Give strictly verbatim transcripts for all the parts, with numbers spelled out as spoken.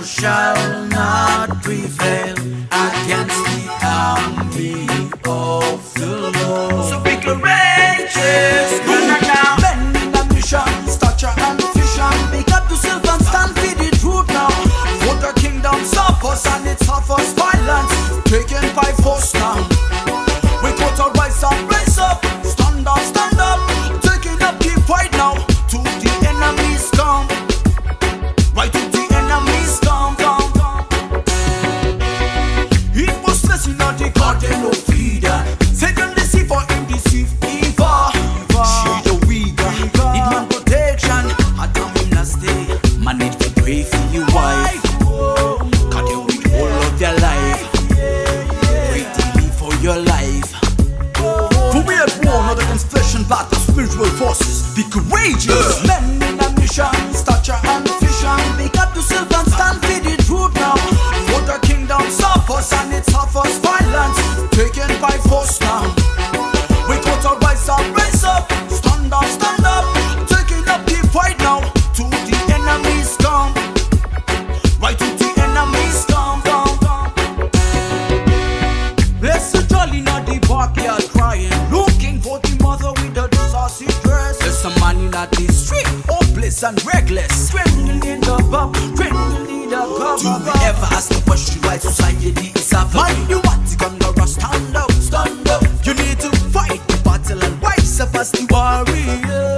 shall not prevail against the army of the Lord. So be courageous, men in a mission, stature and vision. Pick up yourself and stand for the truth now. For the kingdom suffers and it suffers violence, taken by force now. We got to rise up, rise up, stand up, stand up, taking up the fight now. To the enemy's come, right to the enemy's come, come, come. It was blessing on the garden of Eden. Satan deceiver him deceive Eva. She the weaker, need man protection. Adam him not stay, man need to pray for your wife. Cut you with all of their life. Pray daily for your life. For we at war, not against flesh and blood, but spiritual forces. Be courageous, men in a mission, stature and vision. Pick up yourself and stand for the truth now. For the kingdom suffers and it suffers violence, taken by force now. We got to rise up, rise up, stand up, stand up, taking up the fight now. To the enemy's come, right to the enemy's come, come, come. There's a jolly not the backyard crying, looking for the mother with the saucy dress. There's a man in the street, hopeless and reckless, trembling in the pub, trembling in the cover. Do we ever ask the question why society is happening? Man, you want to come to stand up, stand up. You need to fight the battle and rise up as the warrior.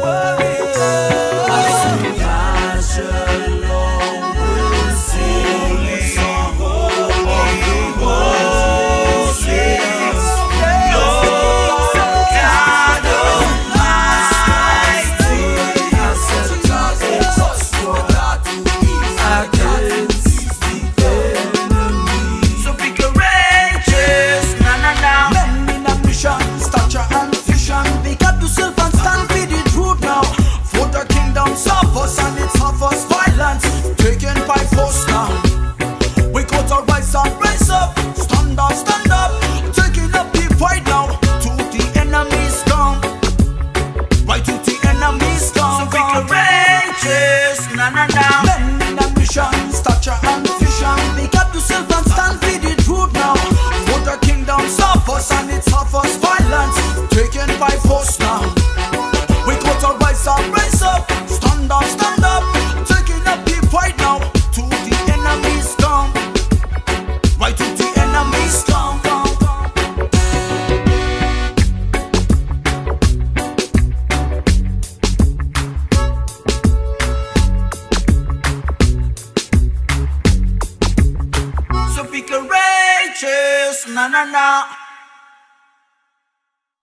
And it suffers violence, taken by force now. We got to rise up, rise up, stand up, stand up, taking up the fight now. To the enemy's come, right to the enemy's come. So be courageous, na na na. Men in a mission, stature and vision. Pick up yourself and stand for the truth now. For the kingdom suffers and it suffers violence, taken by force now. We got to rise up, rise up, stand up, stand up, taking up the fight now. To the enemy's come, right to the enemy's come, come, come. So be courageous, na na na.